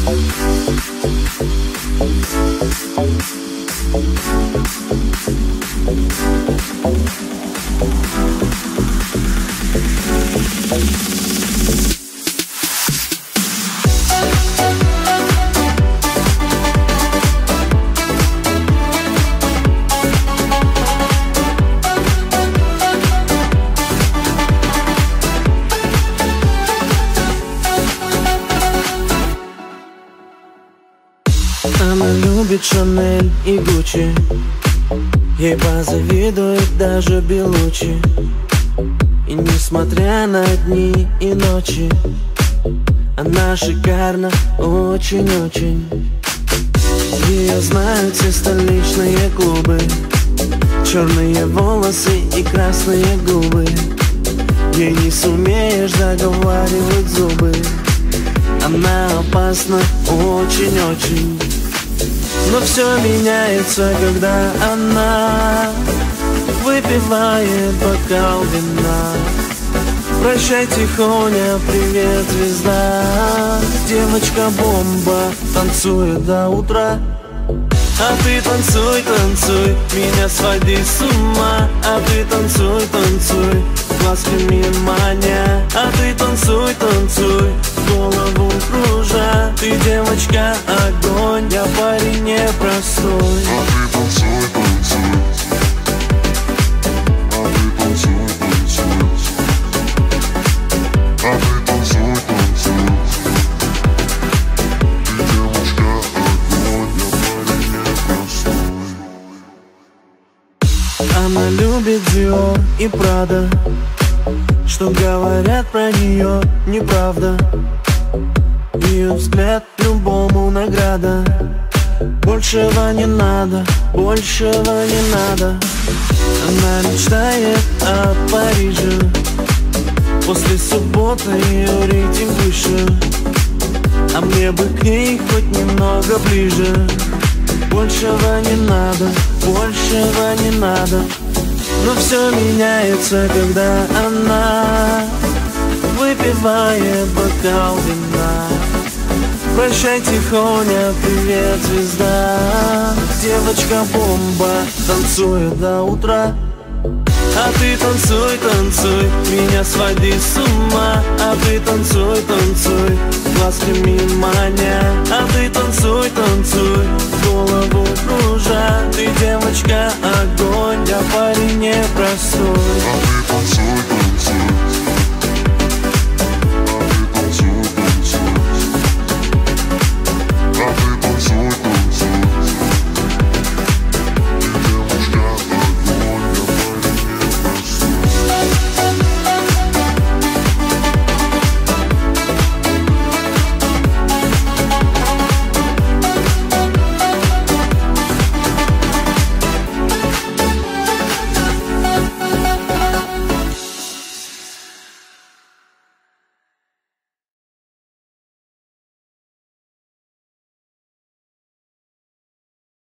Она любит Шанель и Гуччи, ей позавидует даже Белуччи. И несмотря на дни и ночи, она шикарна очень-очень. Ее знают все столичные клубы, черные волосы и красные губы. Ей не сумеешь заговаривать зубы, она опасна очень-очень. Но все меняется, когда она выпивает бокал вина. Прощай, тихоня, привет, звезда. Девочка-бомба танцует до утра. А ты танцуй, танцуй, меня своди с ума. А ты танцуй, танцуй, глазками маня. А ты танцуй, танцуй, голову кружа. Ты девочка огонь, я парень непростой. А ты танцуй, танцуй. А ты танцуй, танцуй. А ты танцуй, танцуй. Ты девочка огонь, я парень непростой. Она любит Диор и Прада, что говорят про нее неправда. Ее взгляд любому награда. Большего не надо, большего не надо. Она мечтает о Париже. После субботы ее рейтинг выше, а мне бы к ней хоть немного ближе. Большего не надо, большего не надо. Но все меняется, когда она выпивает бокал вина. Прощай, тихоня, привет, звезда. Девочка-бомба танцует до утра. А ты танцуй, танцуй, меня своди с ума. А ты танцуй, танцуй, глазками маня. А ты танцуй, танцуй, голову кружа. Ты девочка